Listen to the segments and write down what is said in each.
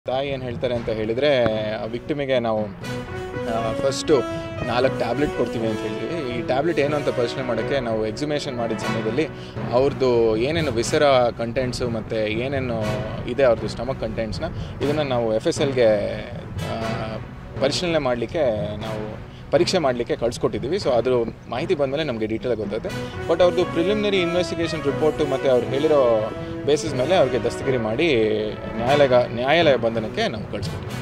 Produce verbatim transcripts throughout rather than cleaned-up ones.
ತಾಯಿ ಏನು ಹೇಳ್ತಾರೆ ಅಂತ ಹೇಳಿದರೆ ವಿಕ್ಟಿಮಿಗೆ ನಾವು ಫಸ್ಟು ನಾಲ್ಕು ಟ್ಯಾಬ್ಲೆಟ್ ಕೊಡ್ತೀವಿ ಅಂತ ಹೇಳ್ತೀವಿ. ಈ ಟ್ಯಾಬ್ಲೆಟ್ ಏನು ಅಂತ ಪರಿಶೀಲನೆ ಮಾಡೋಕ್ಕೆ ನಾವು ಎಕ್ಸಿಮೇಷನ್ ಮಾಡಿದ ಸಮಯದಲ್ಲಿ ಅವ್ರದ್ದು ಏನೇನು ವಿಸರ ಕಂಟೆಂಟ್ಸು ಮತ್ತು ಏನೇನು ಇದೆ ಅವ್ರದ್ದು ಸ್ಟಮಕ್ ಕಂಟೆಂಟ್ಸ್ನ ಇದನ್ನು ನಾವು ಎಫ್ ಎಸ್ ಎಲ್ಗೆ ಪರಿಶೀಲನೆ ಮಾಡಲಿಕ್ಕೆ ನಾವು ಪರೀಕ್ಷೆ ಮಾಡಲಿಕ್ಕೆ ಕಳಿಸ್ಕೊಟ್ಟಿದ್ದೀವಿ. ಸೊ ಅದ್ರ ಮಾಹಿತಿ ಬಂದಮೇಲೆ ನಮಗೆ ಡೀಟೇಲಾಗಿ ಗೊತ್ತಾಗುತ್ತೆ. ಬಟ್ ಅವ್ರದ್ದು ಪ್ರಿಲಿಮಿನರಿ ಇನ್ವೆಸ್ಟಿಗೇಷನ್ ರಿಪೋರ್ಟು ಮತ್ತು ಅವ್ರು ಹೇಳಿರೋ ಬೇಸಿಸ್ ಮೇಲೆ ಅವ್ರಿಗೆ ದಸ್ತಗಿರಿ ಮಾಡಿ ನ್ಯಾಯಾಲಯ ನ್ಯಾಯಾಲಯ ಬಂಧನಕ್ಕೆ ನಾವು ಕಳಿಸ್ಕೊಟ್ಟಿದ್ದೀವಿ.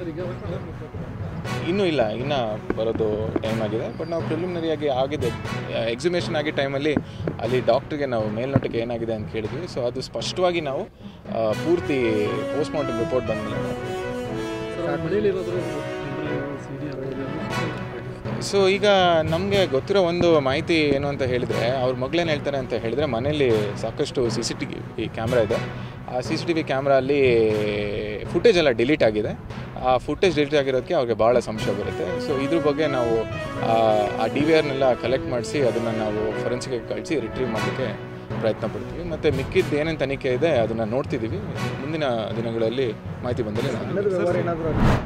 ಇನ್ನೂ ಇಲ್ಲ, ಇನ್ನೂ ಬರೋದು ಟೈಮ್ ಆಗಿದೆ. ಬಟ್ ನಾವು ಪ್ರಿಲಿಮಿನರಿಯಾಗಿ ಆಗಿದೆ ಎಕ್ಸಿಮೇಷನ್ ಆಗಿ ಟೈಮಲ್ಲಿ ಅಲ್ಲಿ ಡಾಕ್ಟ್ರಿಗೆ ನಾವು ಮೇಲ್ನೋಟಕ್ಕೆ ಏನಾಗಿದೆ ಅಂತ ಕೇಳಿದ್ವಿ. ಸೊ ಅದು ಸ್ಪಷ್ಟವಾಗಿ ನಾವು ಪೂರ್ತಿ ಪೋಸ್ಟ್ಮಾರ್ಟಮ್ ರಿಪೋರ್ಟ್ ಬಂದಮೇಲೆ ಸೊ ಈಗ ನಮಗೆ ಗೊತ್ತಿರೋ ಒಂದು ಮಾಹಿತಿ ಏನು ಅಂತ ಹೇಳಿದರೆ ಅವ್ರ ಮಗಳೇನು ಹೇಳ್ತಾರೆ ಅಂತ ಹೇಳಿದರೆ ಮನೆಯಲ್ಲಿ ಸಾಕಷ್ಟು C C T V camera ಇದೆ. ಆ C C T V camera ಅಲ್ಲಿ ಫುಟೇಜ್ ಎಲ್ಲ ಡಿಲೀಟ್ ಆಗಿದೆ. ಆ ಫುಟೇಜ್ ಡಿಲೀಟ್ ಆಗಿರೋದಕ್ಕೆ ಅವ್ರಿಗೆ ಭಾಳ ಸಂಶಯ ಬರುತ್ತೆ. ಸೊ ಇದ್ರ ಬಗ್ಗೆ ನಾವು ಆ ಡಿ ವಿ ಆರ್ನೆಲ್ಲ ಕಲೆಕ್ಟ್ ಮಾಡಿಸಿ ಅದನ್ನು ನಾವು ಫೊರೆನ್ಸಿಕ್ಗೆ ಕಳಿಸಿ ರಿಟ್ರೀವ್ ಮಾಡೋಕ್ಕೆ ಪ್ರಯತ್ನ ಪಡ್ತೀವಿ. ಮತ್ತು ಮಿಕ್ಕಿದ್ದು ಏನೇನು ತನಿಖೆ ಇದೆ ಅದನ್ನು ನೋಡ್ತಿದ್ದೀವಿ. ಮುಂದಿನ ದಿನಗಳಲ್ಲಿ ಮಾಹಿತಿ ಬಂದಲ್ಲಿ ನಾನು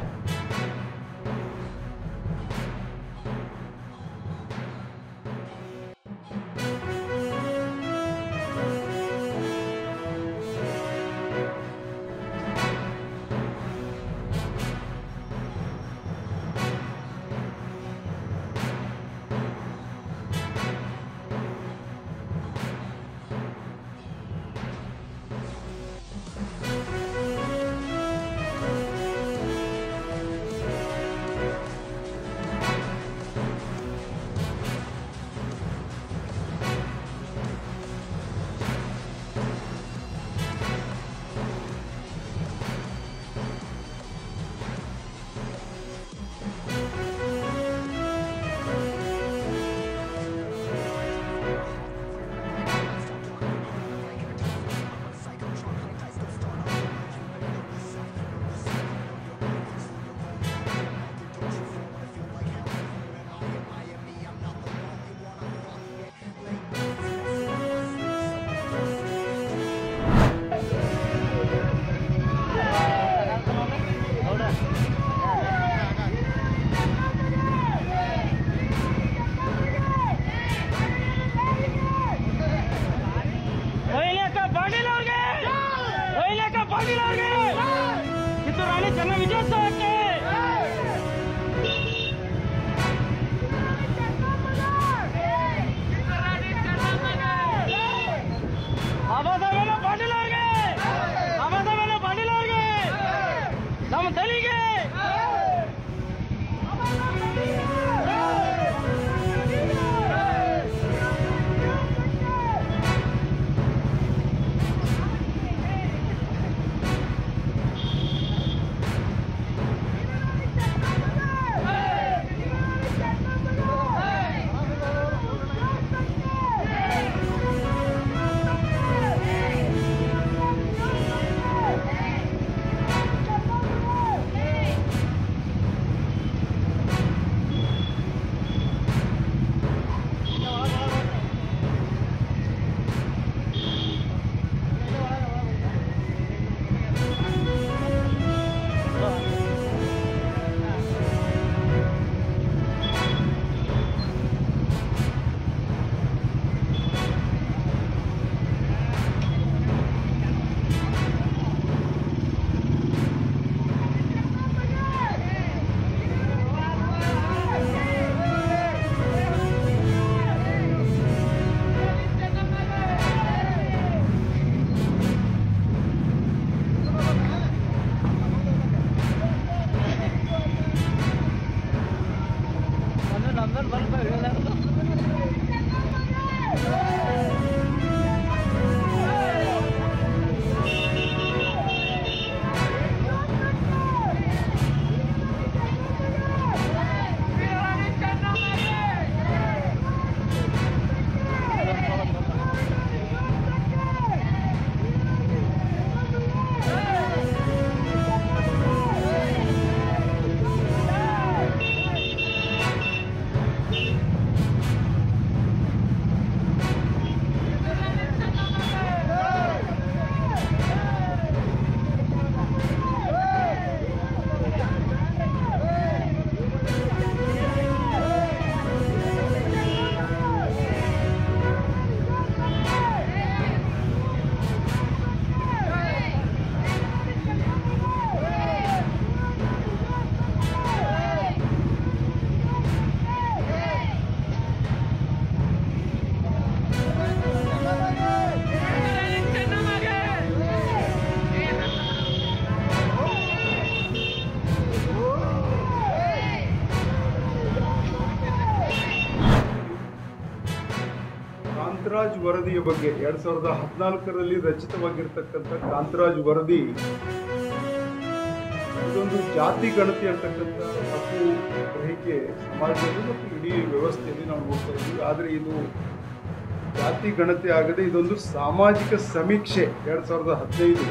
ಕಾಂತರಾಜ್ ವರದಿಯ ಬಗ್ಗೆ ಎರಡ್ ಸಾವಿರದ ಹದಿನಾಲ್ಕರಲ್ಲಿ ರಚಿತವಾಗಿರ್ತಕ್ಕಂಥ ಕಾಂತರಾಜ್ ವರದಿ ಇದೊಂದು ಜಾತಿ ಗಣತಿ ಅಂತಕ್ಕಂಥ ತಪ್ಪು ಗ್ರಹಿಕೆ ಸಮಾಜದಲ್ಲಿ ಮತ್ತು ಇಡೀ ವ್ಯವಸ್ಥೆಯಲ್ಲಿ ನಾವು ನೋಡ್ತಾ ಇದ್ದೀವಿ. ಆದರೆ ಇದು ಜಾತಿ ಗಣತಿ ಆಗದೆ ಇದೊಂದು ಸಾಮಾಜಿಕ ಸಮೀಕ್ಷೆ. ಎರಡ್ ಸಾವಿರದ ಹದಿನೈದು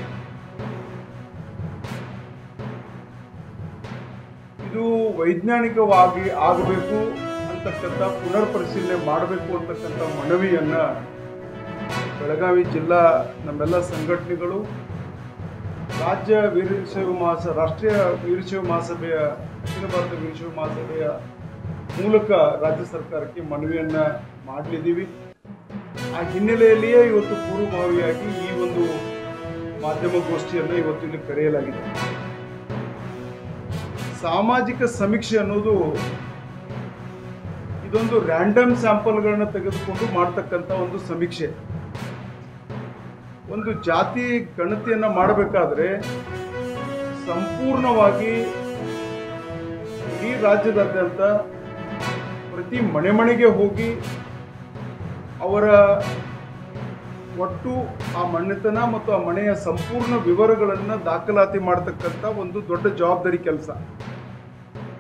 ಇದು ವೈಜ್ಞಾನಿಕವಾಗಿ ಆಗಬೇಕು ಅಂತಕ್ಕಂಥ ಪುನರ್ ಪರಿಶೀಲನೆ ಮಾಡಬೇಕು ಅಂತಕ್ಕಂಥ ಮನವಿಯನ್ನ ಬೆಳಗಾವಿ ಜಿಲ್ಲಾ ನಮ್ಮೆಲ್ಲ ಸಂಘಟನೆಗಳು, ರಾಜ್ಯ ವೀರಶೈವ ಮಹಾಸ ರಾಷ್ಟ್ರೀಯ ವೀರಶೈವ ಮಹಾಸಭೆಯ ಅಖಿಲ ಭಾರತ ವೀರಶೈವ ಮಹಾಸಭೆಯ ಮೂಲಕ ರಾಜ್ಯ ಸರ್ಕಾರಕ್ಕೆ ಮನವಿಯನ್ನ ಮಾಡಲಿದ್ದೀವಿ. ಆ ಹಿನ್ನೆಲೆಯಲ್ಲಿಯೇ ಇವತ್ತು ಪೂರ್ವಭಾವಿಯಾಗಿ ಈ ಒಂದು ಮಾಧ್ಯಮಗೋಷ್ಠಿಯನ್ನು ಇವತ್ತು ಇಲ್ಲಿ ಕರೆಯಲಾಗಿದೆ. ಸಾಮಾಜಿಕ ಸಮೀಕ್ಷೆ ಅನ್ನೋದು ಇದೊಂದು ರ್ಯಾಂಡಮ್ ಸ್ಯಾಂಪಲ್ಗಳನ್ನ ತೆಗೆದುಕೊಂಡು ಮಾಡ್ತಕ್ಕಂಥ ಒಂದು ಸಮೀಕ್ಷೆ. ಒಂದು ಜಾತಿ ಗಣತಿಯನ್ನ ಮಾಡಬೇಕಾದ್ರೆ ಸಂಪೂರ್ಣವಾಗಿ ಇಡೀ ರಾಜ್ಯದಾದ್ಯಂತ ಪ್ರತಿ ಮನೆ ಮನೆಗೆ ಹೋಗಿ ಅವರ ಒಟ್ಟು ಆ ಮನೆತನ ಮತ್ತು ಆ ಮನೆಯ ಸಂಪೂರ್ಣ ವಿವರಗಳನ್ನು ದಾಖಲಾತಿ ಮಾಡತಕ್ಕಂಥ ಒಂದು ದೊಡ್ಡ ಜವಾಬ್ದಾರಿ ಕೆಲಸ.